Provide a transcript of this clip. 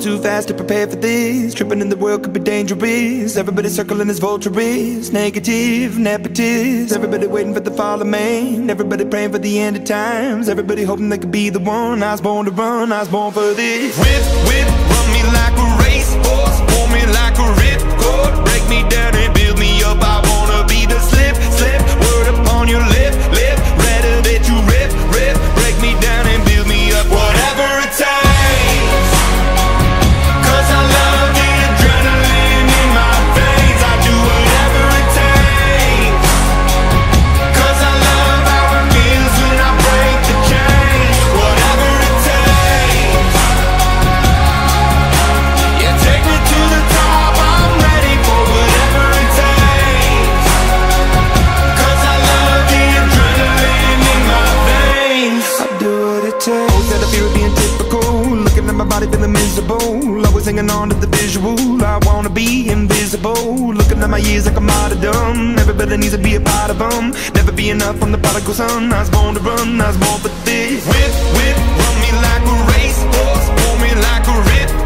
too fast to prepare for this. Tripping in the world could be dangerous. Everybody circling as vultures, negative, nepotist. Everybody waiting for the fall of man. Everybody praying for the end of times. Everybody hoping they could be the one. I was born to run, I was born for this. Whip, whip, run me like a racehorse, pull me like a ripcord, break me down and build me up. I wanna be the slip, slip, word upon your lip, lip, rather that you rip, rip, break me down and build me up. Whatever it takes, 'cause I love the adrenaline in my veins. I do whatever it takes, 'cause I love how it feels when I break the chains. Whatever it takes, yeah, take me to the top. I'm ready for whatever it takes, 'cause I love the adrenaline in my veins. I do what it takes. Always had a fear of being typical, looking at my body feeling miserable, always hanging on to the visual. I wanna be invisible, looking at my years like a martyrdom. Everybody needs to be a part of them. Never be enough from the prodigal son. I was born to run, I was born for this. Whip, whip, run me like a racehorse, pull me like a rip.